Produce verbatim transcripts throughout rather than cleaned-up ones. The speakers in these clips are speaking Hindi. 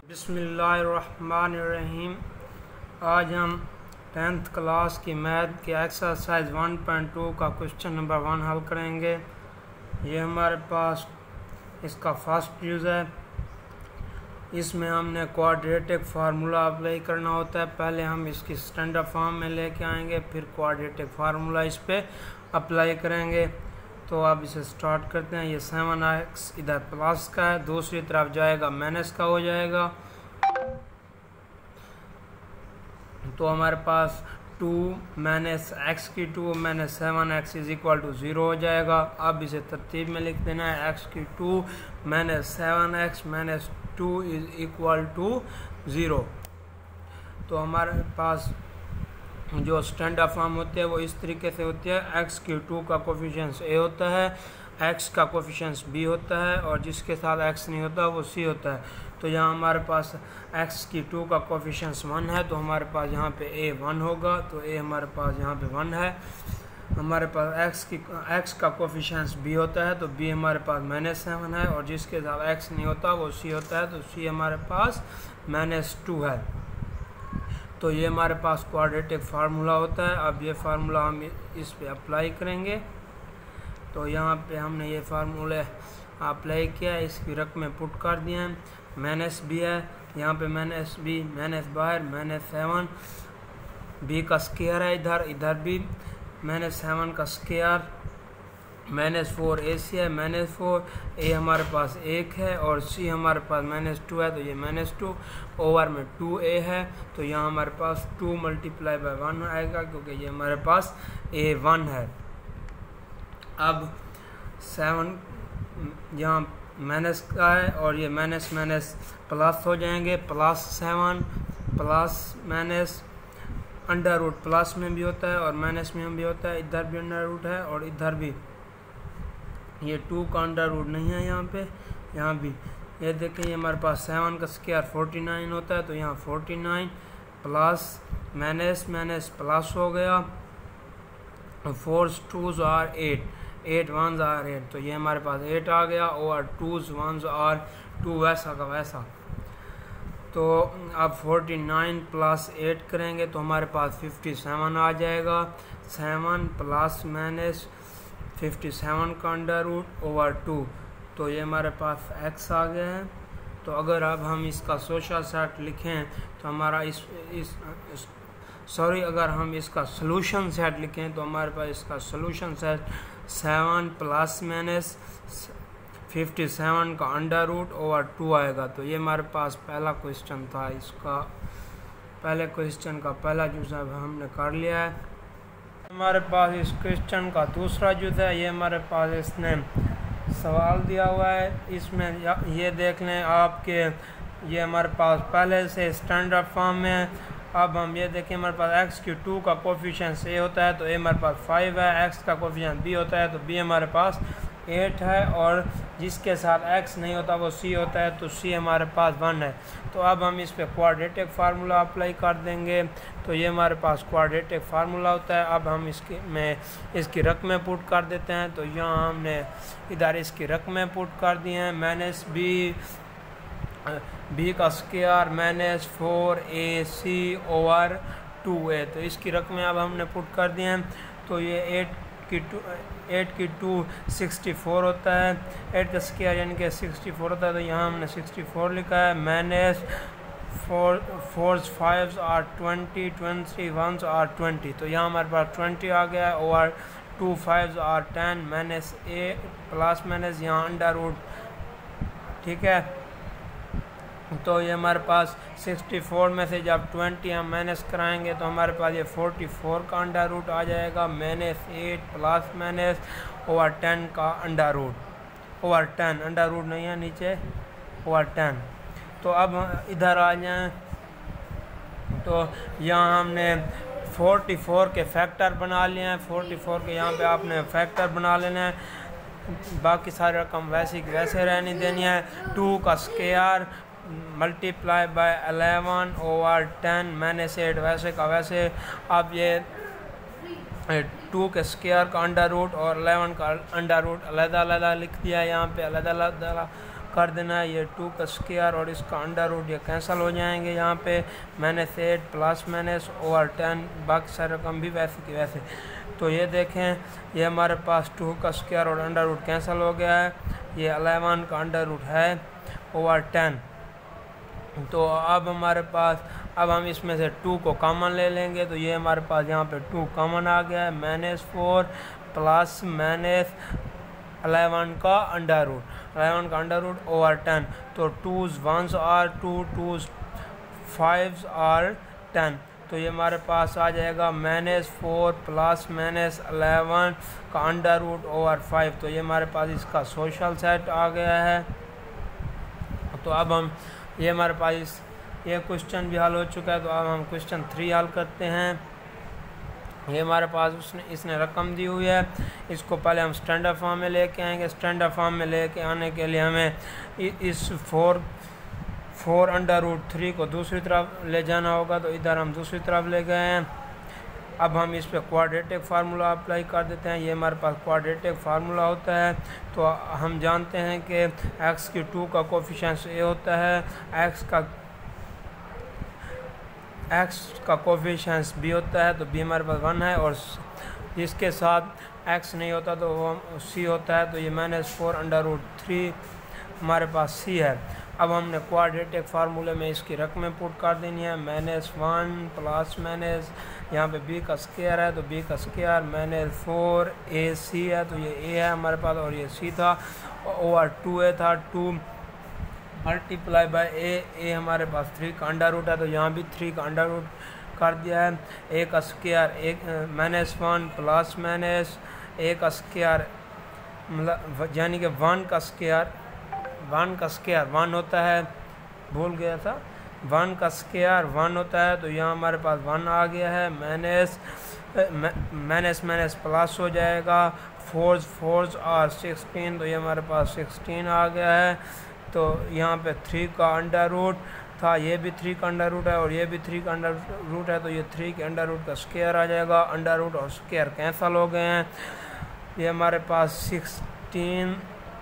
बिस्मिल्लाहिर्रहमानिर्रहीम। आज हम टेंथ क्लास की मैथ के एक्सरसाइज वन पॉइंट टू का क्वेश्चन नंबर वन हल करेंगे। ये हमारे पास इसका फर्स्ट यूज़ है। इसमें हमने क्वाड्रेटिक फार्मूला अप्लाई करना होता है। पहले हम इसकी स्टैंडर्ड फॉर्म में लेके आएंगे, फिर क्वाड्रेटिक फार्मूला इस पे अप्लाई करेंगे। तो अब इसे स्टार्ट करते हैं। ये सेवन एक्स इधर प्लस का है, दूसरी तरफ जाएगा माइनस का हो जाएगा। तो हमारे पास टू माइनस एक्स की two minus seven X is equal to zero हो जाएगा। अब इसे तरतीब में लिख देना है। एक्स की two minus seven X minus two is equal to zero. तो हमारे पास जो स्टैंडर्ड फॉर्म होते हैं वो इस तरीके से होती है। एक्स की टू का कोफिशिएंट ए होता है, एक्स का कोफिशिएंट बी होता है, और जिसके साथ एक्स नहीं होता वो सी होता है। तो यहाँ हमारे पास एक्स की टू का कोफिशिएंट वन है, तो हमारे पास यहाँ पे ए वन होगा। तो ए हमारे पास यहाँ पे वन है। हमारे पास एक्स की एक्स का कोफिशिएंट बी होता है, तो बी हमारे पास माइनस सेवन है, और जिसके साथ एक्स नहीं होता वो सी होता है। तो सी हमारे पास माइनस टू है। तो ये हमारे पास क्वाड्रेटिक फार्मूला होता है। अब ये फार्मूला हम इस पे अप्लाई करेंगे। तो यहाँ पे हमने ये फार्मूले अप्लाई किया, इसकी रकम में पुट कर दिए हैं। माइनस बी है, यहाँ पे माइनस बी माइनस बाहर माइनस सेवन, बी का स्केयर है इधर, इधर भी माइनस सेवन का square, minus four A C है, माइनस फोर ए हमारे पास एक है, और सी हमारे पास माइनस टू है। तो ये माइनस टू ओवर में टू ए है। तो यहाँ हमारे पास टू मल्टीप्लाई बाय वन आएगा, क्योंकि ये हमारे पास ए वन है। अब सेवन यहाँ माइनस का है, और ये माइनस माइनस प्लस हो जाएंगे। Plus seven plus minus under root plus में भी होता है और माइनस में भी होता है। इधर भी अंडर रूट है और इधर भी। ये टू का अंडर रूट नहीं है यहाँ पे, यहाँ भी। ये देखें, ये हमारे पास सेवन का स्क्वायर फोर्टी नाइन होता है, तो यहाँ forty nine plus minus minus plus हो गया। Four twos are eight, eight ones are eight, तो ये हमारे पास एट आ गया, और टूज वंस आर टू, वैसा का वैसा। तो अब फोर्टी नाइन प्लस एट करेंगे तो हमारे पास फिफ्टी सेवन आ जाएगा। Seven plus minus fifty seven का अंडर रूट ओवर टू, तो ये हमारे पास x आ गया है। तो अगर अब हम इसका सोशल सेट लिखें तो हमारा इस इस सॉरी अगर हम इसका सोल्यूशन सेट लिखें तो हमारे पास इसका solution set seven plus minus fifty seven का अंडर रूट ओवर टू आएगा। तो ये हमारे पास पहला क्वेश्चन था। इसका पहले क्वेश्चन का पहला जवाब हमने कर लिया है। हमारे पास इस क्वेश्चन का दूसरा जो है, ये हमारे पास इसने सवाल दिया हुआ है। इसमें ये देख लें आपके, ये हमारे पास पहले से स्टैंडर्ड फॉर्म में है। अब हम ये देखें, हमारे पास एक्स की टू का कोफिशिएंट ए होता है, तो ए हमारे पास फाइव है। एक्स का कोफिशिएंट बी होता है, तो बी हमारे पास एट है, और जिसके साथ एक्स नहीं होता वो सी होता है, तो सी हमारे पास वन है। तो अब हम इस पे क्वाड्रेटिक फार्मूला अप्लाई कर देंगे। तो ये हमारे पास क्वाड्रेटिक फार्मूला होता है। अब हम इसके में इसकी रकमें पुट कर देते हैं। तो यहाँ हमने इधर इसकी रकमें पुट कर दी हैं। माइनस बी बी का square minus four A C over two A, तो इसकी रकमें अब हमने पुट कर दी हैं। तो ये एट की टू एट की टू सिक्सटी फोर होता है, एट का स्क्वायर यानी कि सिक्सटी फोर होता है। तो यहाँ हमने सिक्सटी फोर लिखा है। Minus four four five are twenty, twenty one are twenty, तो यहाँ हमारे पास ट्वेंटी आ गया है, और two five are ten, minus A plus minus यहाँ अंडर रूट, ठीक है। तो ये हमारे पास सिक्सटी फोर में से जब ट्वेंटी हम माइनस कराएंगे तो हमारे पास ये फोर्टी फोर का अंडर रूट आ जाएगा। Minus eight plus minus over ten का under root, over ten, under root नहीं है नीचे, ओवर टेन। तो अब इधर आ जाएं, तो यहाँ हमने फोर्टी फोर के फैक्टर बना लिए हैं। फोर्टी फोर के यहाँ पे आपने फैक्टर बना लेना है। बाकी सारी रकम वैसे की वैसे रहनी देनी है। टू का square multiply by eleven over ten minus eight, वैसे का वैसे। अब ये टू के स्क्वायर का अंडर रूट और एलेवन का अंडर रूट अलग अलग लिख दिया है। यहाँ पे अलग अलग कर देना है। ये टू का स्क्वायर और इसका अंडर रूट ये कैंसिल हो जाएंगे यहाँ पे, minus eight plus minus over ten, बाकी सारे रकम भी वैसे की वैसे। तो ये देखें ये हमारे पास टू का स्क्वायर और अंडर रूट कैंसिल हो गया है, ये अलेवन का अंडर रूट है ओवर टेन। तो अब हमारे पास, अब हम इसमें से टू को कॉमन ले लेंगे, तो ये हमारे पास यहाँ पे टू कॉमन आ गया है, minus four plus minus eleven का अंडर रूट, अलेवन का अंडर रूट ओवर टेन। तो twos ones are two, twos fives are ten. तो ये हमारे पास आ जाएगा minus four plus minus eleven का अंडर रूट ओवर फाइव। तो ये हमारे पास इसका सोशल सेट आ गया है। तो अब हम, ये हमारे पास इस ये क्वेश्चन भी हल हो चुका है। तो अब हम क्वेश्चन थ्री हल करते हैं। ये हमारे पास उसने इसने रकम दी हुई है, इसको पहले हम स्टैंडर्ड फॉर्म में लेके आएंगे। स्टैंडर्ड फॉर्म में लेके आने के लिए हमें इस four four under root three को दूसरी तरफ ले जाना होगा, तो इधर हम दूसरी तरफ ले गए हैं। अब हम इस पे क्वाड्रेटिक फार्मूला अप्लाई कर देते हैं। ये हमारे पास क्वाड्रेटिक फार्मूला होता है। तो हम जानते हैं कि एक्स की टू का कोफिशिएंट ए होता है, एक्स का एक्स का कोफिशिएंट बी होता है, तो बी हमारे पास वन है, और जिसके साथ एक्स नहीं होता तो वो सी होता है। तो ये minus four under root three हमारे पास सी है। अब हमने क्वाड्रेटिक फार्मूले में इसकी रकमें पुट कर देनी है, माइनस वन प्लस माइनस यहाँ पे बी का स्क्वायर है, तो बी का square minus four A C है, तो ये ए है हमारे पास और ये सी था, ओवर टू ए था, two multiply by A, A हमारे पास थ्री का अंडर रूट है, तो यहाँ भी थ्री का अंडर रूट कर दिया है। ए का स्क्वायर एक minus one plus minus A का स्क्वायर मतलब यानी कि वन का स्क्वायर, वन का स्क्वायर वन होता है, भूल गया था, वन का स्क्वायर वन होता है। तो यहाँ हमारे पास वन आ गया है, माइनस माइनस माइनस प्लस हो जाएगा, फोर्स फोर्स और सिक्सटीन, तो ये हमारे पास सिक्सटीन आ गया है। तो यहाँ पे थ्री का अंडर रूट था, ये भी थ्री का अंडर रूट है और ये भी थ्री का अंडर रूट है, तो ये थ्री के अंडर रूट का स्क्वायर आ जाएगा, अंडर रूट और स्क्वायर कैंसल हो गए हैं। ये हमारे पास sixteen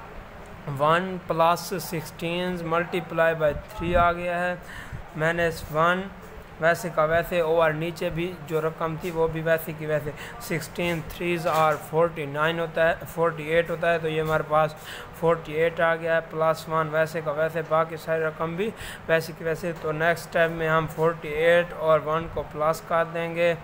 one plus sixteen multiply by three आ गया है, माइनस वन वैसे का वैसे, और नीचे भी जो रकम थी वो भी वैसे की वैसे, सिक्सटीन थ्रीज और फोर्टी नाइन होता है, फोर्टी एट होता है, तो ये हमारे पास फोर्टी एट आ गया है, प्लस वन वैसे का वैसे, बाकी सारी रकम भी वैसे की वैसे। तो नेक्स्ट स्टेप में हम फोर्टी एट और वन को प्लस कर देंगे,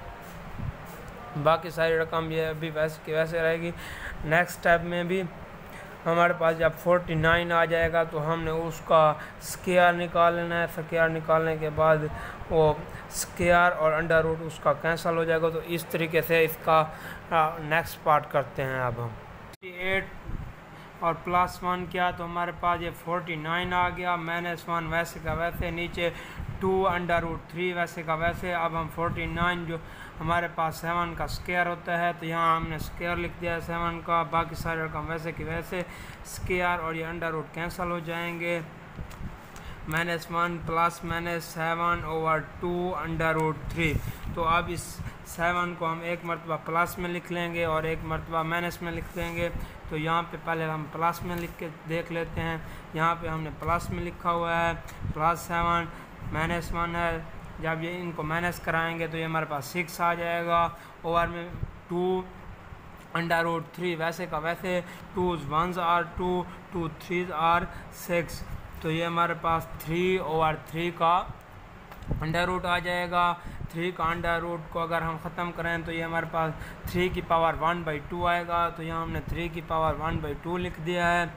बाकी सारी रकम ये अभी वैसे की वैसे रहेगी। नेक्स्ट स्टेप में भी हमारे पास जब फोर्टी नाइन आ जाएगा तो हमने उसका स्क्वायर निकाल लेना है, स्क्वायर निकालने के बाद वो स्क्वायर और अंडर रूट उसका कैंसिल हो जाएगा। तो इस तरीके से इसका नेक्स्ट पार्ट करते हैं। अब हम एट और प्लस वन किया तो हमारे पास ये फोर्टी नाइन आ गया, माइनस वन वैसे का वैसे, नीचे टू अंडर रूट थ्री वैसे का वैसे। अब हम फोर्टी नाइन जो हमारे पास सेवन का स्क्वायर होता है तो यहाँ हमने स्क्वायर लिख दिया है सेवन का, बाकी सारे रकम वैसे कि वैसे, स्क्वायर और ये अंडर रूट कैंसिल हो जाएंगे, minus one plus minus seven over two under root three. तो अब इस सेवन को हम एक मरतबा प्लस में लिख लेंगे और एक मरतबा माइनस में लिख देंगे। तो यहाँ पे पहले हम प्लस में लिख के देख लेते हैं। यहाँ पे हमने प्लस में लिखा हुआ है प्लस सेवन माइनस वन है, जब ये इनको माइनस कराएंगे तो ये हमारे पास सिक्स आ जाएगा, ओवर में टू अंडर रूट थ्री वैसे का वैसे, twos ones are two, two threes are six. तो ये हमारे पास थ्री ओवर थ्री का अंडर रूट आ जाएगा। थ्री का अंडर रूट को अगर हम ख़त्म करें तो ये हमारे पास थ्री की पावर वन बाई टू आएगा। तो यहाँ हमने थ्री की पावर वन बाई टू लिख दिया है।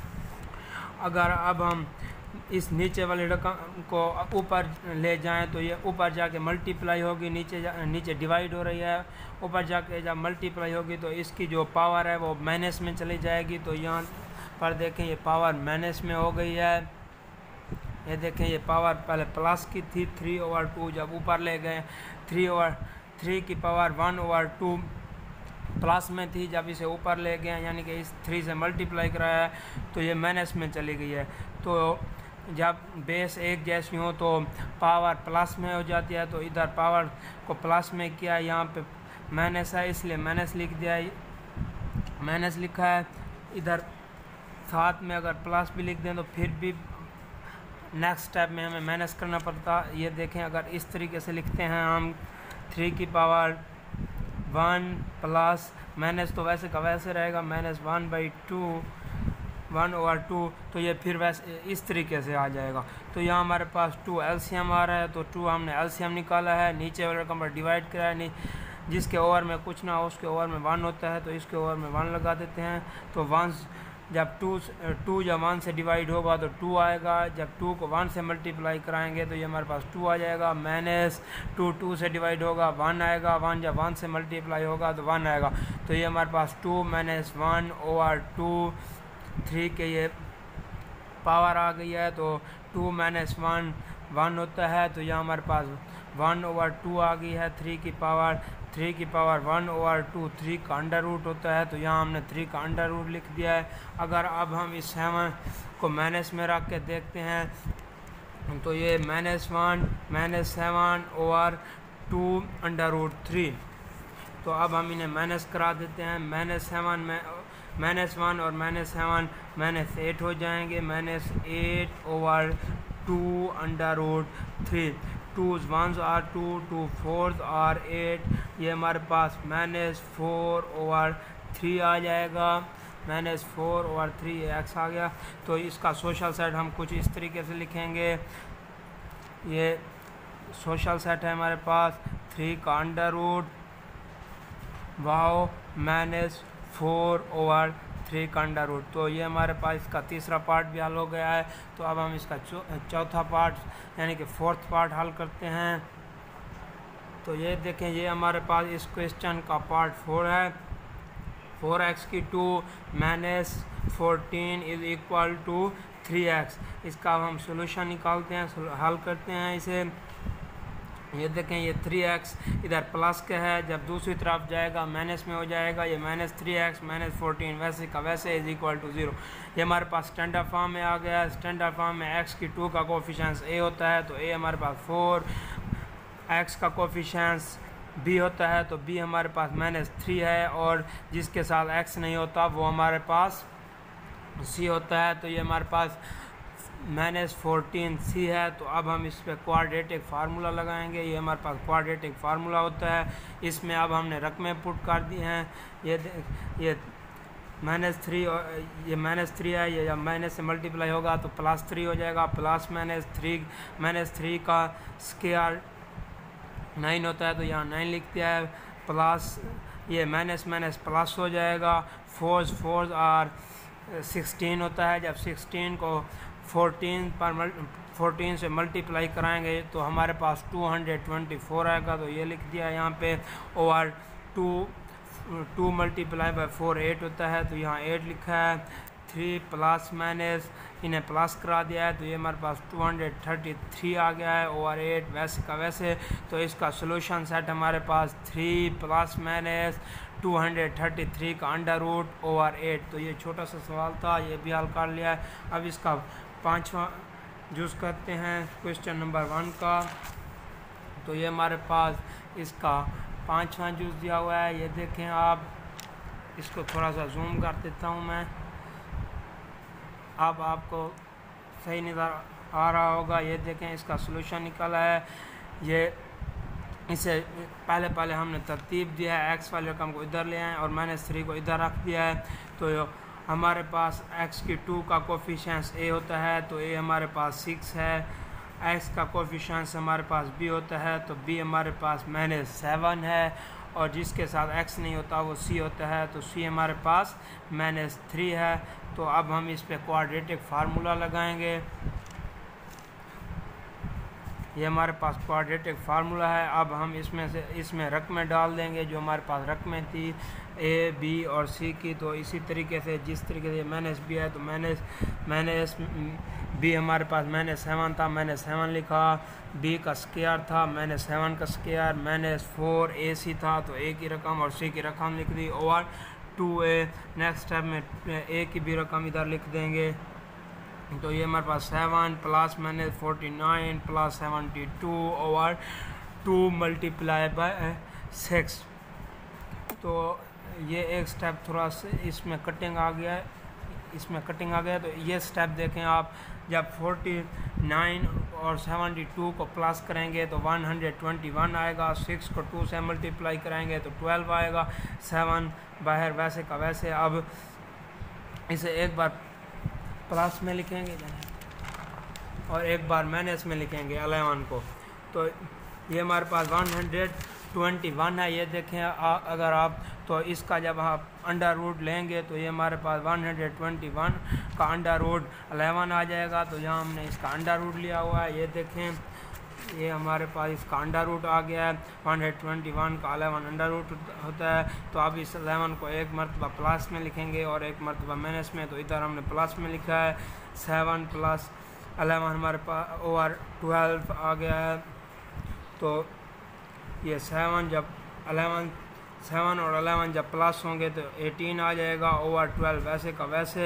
अगर अब हम इस नीचे वाली रकम को ऊपर ले जाएं तो ये ऊपर जाके मल्टीप्लाई होगी, नीचे जा, नीचे डिवाइड हो रही है, ऊपर जाके जब मल्टीप्लाई होगी तो इसकी जो पावर है वो माइनस में चली जाएगी। तो यहाँ पर देखें ये पावर माइनस में हो गई है। ये देखें ये पावर पहले प्लस की थी थ्री ओवर टू, जब ऊपर ले गए थ्री ओवर थ्री की power one over two plus में थी, जब इसे ऊपर ले गए यानी कि इस थ्री से मल्टीप्लाई कराया तो ये माइनस में चली गई है। तो जब बेस एक जैसी हो तो पावर प्लस में हो जाती है, तो इधर पावर को प्लस में किया, यहाँ पे माइनस है इसलिए माइनस लिख दिया, माइनस लिखा है। इधर साथ में अगर प्लस भी लिख दें तो फिर भी नेक्स्ट स्टेप में हमें माइनस करना पड़ता। ये देखें, अगर इस तरीके से लिखते हैं हम थ्री की पावर वन प्लस माइनस तो वैसे का वैसे रहेगा minus one by two one over two, तो ये फिर वैसे इस तरीके से आ जाएगा। तो यहाँ हमारे पास टू एलसीएम आ रहा है, तो टू हमने एलसीएम निकाला है, नीचे वाले रकम पर डिवाइड करा है, जिसके ओवर में कुछ ना हो उसके ओवर में वन होता है, तो इसके ओवर में वन लगा देते हैं। तो वन जब टू टू जब वन से डिवाइड होगा तो टू आएगा, जब टू को वन से मल्टीप्लाई कराएंगे तो ये हमारे पास टू आ जाएगा। माइनस टू टू से डिवाइड होगा वन आएगा, वन जब वन से मल्टीप्लाई होगा तो वन आएगा। तो ये हमारे पास two minus one over two three के ये पावर आ गई है। तो टू माइनस वन वन होता है, तो यहाँ हमारे पास वन ओवर टू आ गई है। थ्री की पावर थ्री की power one over two three का अंडर रूट होता है, तो यहाँ हमने थ्री का अंडर रूट लिख दिया है। अगर अब हम इस सेवन को माइनस में रख के देखते हैं तो ये minus one minus seven over two under root three, तो अब हम इन्हें माइनस करा देते हैं। माइनस सेवन में माइनस वन और माइनस सेवन माइनस एट हो जाएंगे, minus eight over two under root three, two ones are two, two fourth are eight, ये हमारे पास माइनस फोर ओवर थ्री आ जाएगा। Minus four over three X आ गया। तो इसका सोशल सेट हम कुछ इस तरीके से लिखेंगे। ये सोशल सेट है हमारे पास थ्री का under root wow minus four over three का अंडर रूट। तो ये हमारे पास इसका तीसरा पार्ट भी हल हो गया है। तो अब हम इसका चौथा पार्ट यानी कि फोर्थ पार्ट हल करते हैं। तो ये देखें, ये हमारे पास इस क्वेश्चन का पार्ट फोर है। फोर एक्स की two minus fourteen is equal to three X. इसका अब हम सोल्यूशन निकालते हैं, हल करते हैं इसे। ये देखें, ये थ्री एक्स इधर प्लस का है, जब दूसरी तरफ जाएगा माइनस में हो जाएगा। ये minus three X minus fourteen वैसे का वैसे इज इक्वल टू ज़ीरो। ये हमारे पास स्टैंडर्ड फॉर्म में आ गया। स्टैंडर्ड फॉर्म में एक्स की टू का कोफिशिएंट ए होता है, तो ए हमारे पास फोर, एक्स का कोफिशिएंट बी होता है, तो बी हमारे पास माइनस थ्री है, और जिसके साथ एक्स नहीं होता वो हमारे पास सी होता है। तो ये हमारे पास माइनस फोर्टीन सी है। तो अब हम इस पर क्वाड्रेटिक फार्मूला लगाएंगे। ये हमारे पास क्वाड्रेटिक फार्मूला होता है। इसमें अब हमने रकमें पुट कर दी हैं। ये ये माइनस थ्री और ये माइनस थ्री है, ये जब माइनस से मल्टीप्लाई होगा तो प्लस थ्री हो जाएगा। Plus minus three minus three का स्क्वायर नाइन होता है, तो यहाँ नाइन लिख दिया है। प्लस ये माइनस माइनस प्लस हो जाएगा। फोर्स फोर्स और सिक्सटीन होता है, जब सिक्सटीन को फोर्टीन पर फोर्टीन से मल्टीप्लाई कराएंगे तो हमारे पास टू हंड्रेड ट्वेंटी फोर आएगा। तो ये लिख दिया यहाँ पे। Over two two multiply by four eight होता है, तो यहाँ एट लिखा है। थ्री प्लस माइनस इन्हें प्लस करा दिया है, तो ये हमारे पास टू हंड्रेड थर्टी थ्री आ गया है ओवर एट वैसे का वैसे। तो इसका सोल्यूशन सेट हमारे पास three plus minus two hundred thirty three का अंडर रूट ओवर एट। तो ये छोटा सा सवाल था, ये भी हल कर लिया है। अब इसका पांचवा जूस करते हैं क्वेश्चन नंबर वन का। तो ये हमारे पास इसका पांचवा जूस दिया हुआ है। ये देखें आप, इसको थोड़ा सा जूम कर देता हूँ मैं, अब आपको सही नज़र आ रहा होगा। ये देखें, इसका सलूशन निकला है। ये इसे पहले पहले हमने तरतीब दिया है, एक्स वाले रकम को इधर ले आए और माइनस थ्री को इधर रख दिया है। तो हमारे पास एक्स की टू का कोफिशिएंट ए होता है, तो ए हमारे पास सिक्स है। एक्स का कोफिशिएंट हमारे पास बी होता है, तो बी हमारे पास माइनस सेवन है, और जिसके साथ एक्स नहीं होता वो सी होता है, तो सी हमारे पास माइनस थ्री है। तो अब हम इस पे क्वाड्रेटिक फार्मूला लगाएंगे। ये हमारे पास क्वाड्रेटिक फार्मूला है। अब हम इसमें से इसमें रकमें डाल देंगे जो हमारे पास रकमें थी ए बी और सी की। तो इसी तरीके से जिस तरीके से माइनस बी है, तो माइनस माइनस बी हमारे पास माइनस सेवन था, माइनस सेवन लिखा। बी का स्क्वायर था, माइनस सेवन का square. Minus four A C था, तो ए की रकम और सी की रकम लिख दी over two A. Next step में ए की भी रकम इधर लिख देंगे। तो ये हमारे पास seven plus minus forty nine plus seventy two over two multiply by six. तो ये एक स्टेप थोड़ा सा इसमें कटिंग आ गया है, इसमें कटिंग आ गया। तो ये स्टेप देखें आप, जब उनचास और बहत्तर को प्लस करेंगे तो एक सौ इक्कीस आएगा, सिक्स को टू से मल्टीप्लाई करेंगे तो बारह आएगा, सेवन बाहर वैसे का वैसे। अब इसे एक बार प्लस में लिखेंगे और एक बार माइनस में लिखेंगे ग्यारह को, तो ये हमारे पास एक सौ इक्कीस है। ये देखें आ, अगर आप तो इसका जब आप अंडर रूट लेंगे तो ये हमारे पास एक सौ इक्कीस का अंडर रूट ग्यारह आ जाएगा। तो यहाँ हमने इसका अंडर रूट लिया हुआ है, ये देखें ये हमारे पास इसका अंडर रूट आ गया है। एक सौ इक्कीस का ग्यारह अंडर रूट होता है। तो अब इस ग्यारह को एक मरतबा प्लस में लिखेंगे और एक मरतबा माइनस में, तो इधर हमने प्लस में लिखा है। सेवन प्लस ग्यारह हमारे पास ओवर ट्वेल्व आ गया है। तो ये सेवन जब ग्यारह सेवन और ग्यारह जब प्लस होंगे तो अठारह आ जाएगा ओवर ट्वेल्व वैसे का वैसे।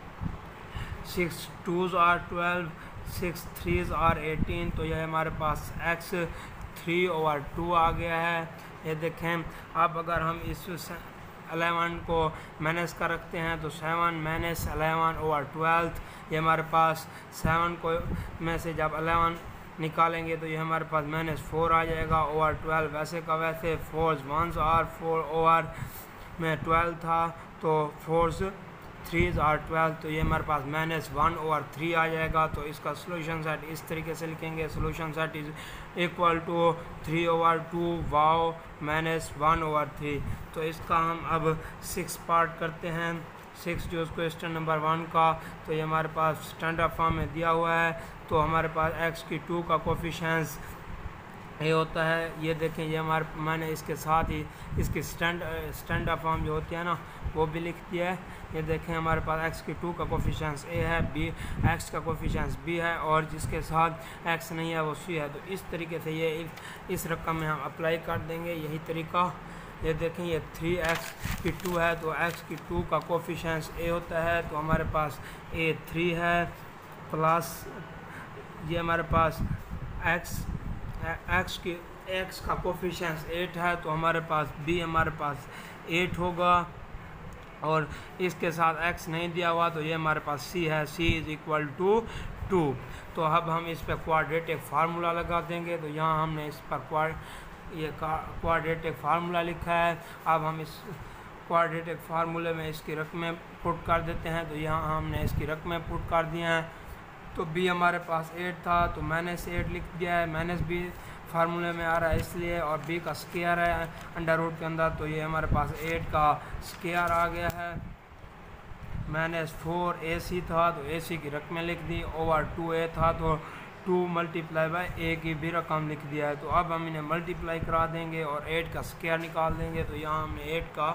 Six twos are twelve, six threes are eighteen, तो यह हमारे पास एक्स थ्री ओवर टू आ गया है। ये देखें अब अगर हम इस ग्यारह को माइनस का रखते हैं तो सेवन माइनस ग्यारह ओवर ट्वेल्व, ये हमारे पास सेवन को में से जब ग्यारह निकालेंगे तो ये हमारे पास माइनस फोर आ जाएगा ओवर ट्वेल्व वैसे का वैसे। Fours ones are four over में ट्वेल्व था तो फोर्स थ्रीज आर ट्वेल्व, तो ये हमारे पास माइनस वन ओवर थ्री आ जाएगा। तो इसका सोल्यूशन सेट इस तरीके से लिखेंगे, solution set is equal to three over two wow minus one over three. तो इसका हम अब सिक्स पार्ट करते हैं, सिक्स जो क्वेश्चन नंबर वन का। तो ये हमारे पास स्टैंडर्ड फॉर्म में दिया हुआ है। तो हमारे पास एक्स की टू का कोफिशिएंट्स ये होता है, ये देखें ये हमारे मैंने इसके साथ ही इसकी स्टैंड स्टैंडर्ड फॉर्म जो होती है ना वो भी लिख दिया है। ये देखें हमारे पास एक्स की टू का कोफिशिएंट्स ए है, बी एक्स का कोफिशिएंट्स बी है और जिसके साथ एक्स नहीं है वो सी है। तो इस तरीके से ये इस रकम में हम अप्लाई कर देंगे, यही तरीका। ये देखें ये थ्री एक्स की टू है तो एक्स की टू का कोफिशिएंट्स ए होता है, तो हमारे पास ए थ्री है प्लस ये हमारे पास एक्स एक्स की एक्स का कोफिशिएंट्स एट है तो हमारे पास बी हमारे पास एट होगा और इसके साथ एक्स नहीं दिया हुआ तो ये हमारे पास सी है, C is equal to two. तो अब हम इस पर क्वाड्रेटिक फार्मूला लगा देंगे। तो यहाँ हमने इस पर क्वाड ये क्वाड्रेटिक फार्मूला लिखा है। अब हम इस क्वाड्रेटिक फार्मूले में इसकी रकमें पुट कर देते हैं। तो यहाँ हमने इसकी रकमें पुट कर दिए हैं। तो बी हमारे पास एट था तो माइनस एट लिख दिया है, माइनस बी फार्मूले में आ रहा है इसलिए, और बी का स्केयर है अंडर रूट के अंदर तो ये हमारे पास एट का स्केयर आ गया है। माइनस फोर ए सी था तो ए सी की रकमें लिख दी, ओवर टू ए था तो टू मल्टीप्लाई बाई ए की भी रकम लिख दिया है। तो अब हम इन्हें मल्टीप्लाई करा देंगे और एट का स्केयर निकाल देंगे। तो यहाँ हमने एट का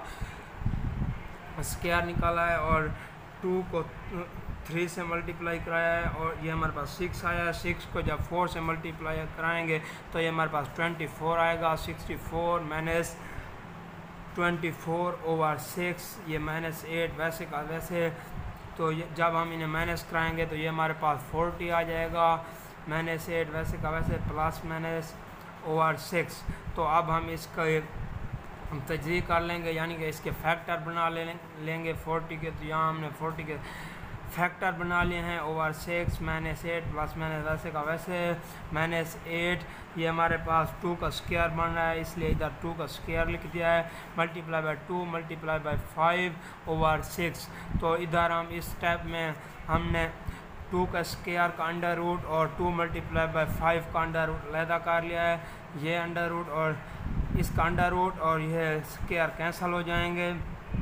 स्केयर निकाला है और टू को थ्री से मल्टीप्लाई कराया है और ये हमारे पास सिक्स आया है। सिक्स को जब फोर से मल्टीप्लाई कराएंगे तो ये हमारे पास ट्वेंटी फोर आएगा। Sixty four minus twenty four over six, ये माइनस एट वैसे का वैसे। तो ये जब हम इन्हें माइनस कराएंगे तो ये हमारे पास फोर्टी आ जाएगा, माइनस एट वैसे का वैसे प्लस माइनस ओवर सिक्स। तो अब हम इसका हम तजरी कर लेंगे, यानी कि इसके फैक्टर बना ले लेंगे फोर्टी के। तो यहाँ हमने फोर्टी के फैक्टर बना लिए हैं, over six minus eight plus minus वैसे का वैसे माइनस एट। ये हमारे पास टू का स्क्वायर बन रहा है इसलिए इधर टू का स्क्वायर लिख दिया है, multiply by two multiply by five over six. तो इधर हम इस स्टेप में हमने टू का स्क्वायर का अंडर रूट और टू मल्टीप्लाई बाय फाइव का अंडर रूट अलहदा कर लिया है। ये अंडर रूट और इसका अंडर रूट और यह स्क्वायर कैंसिल हो जाएंगे।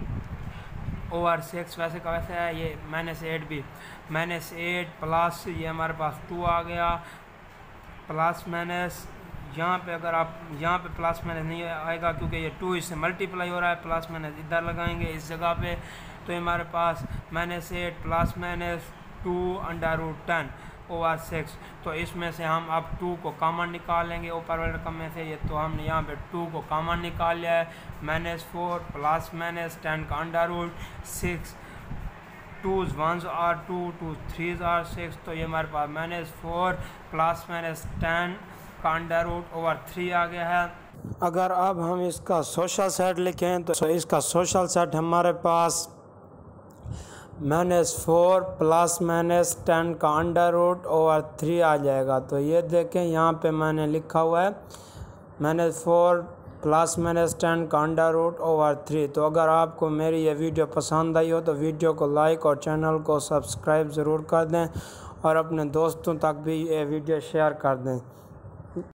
ओवर सिक्स वैसे का वैसे है, ये माइनस एट भी माइनस एट प्लस ये हमारे पास टू आ गया प्लस माइनस यहाँ पे अगर आप यहाँ पे प्लस माइनस नहीं आएगा क्योंकि ये टू इससे मल्टीप्लाई हो रहा है, प्लस माइनस इधर लगाएंगे इस जगह पे। तो हमारे पास minus eight plus minus two under root ten over six. तो इसमें से हम अब टू को कॉमन निकाल लेंगे ऊपर वाले रकम में से। ये तो हमने यहाँ पे टू को कॉमन निकाल लिया है, minus four plus minus ten का under root six, twos ones are two two threes are six. तो ये हमारे पास minus four plus minus ten का अंडर रूट ओवर थ्री आ गया है। अगर अब हम इसका सोशल सेट लिखें तो इसका सोशल सेट हमारे पास minus four plus minus ten का अंडर रूट ओवर थ्री आ जाएगा। तो ये देखें यहाँ पे मैंने लिखा हुआ है minus four plus minus ten का अंडर रूट ओवर थ्री। तो अगर आपको मेरी ये वीडियो पसंद आई हो तो वीडियो को लाइक और चैनल को सब्सक्राइब ज़रूर कर दें और अपने दोस्तों तक भी ये वीडियो शेयर कर दें।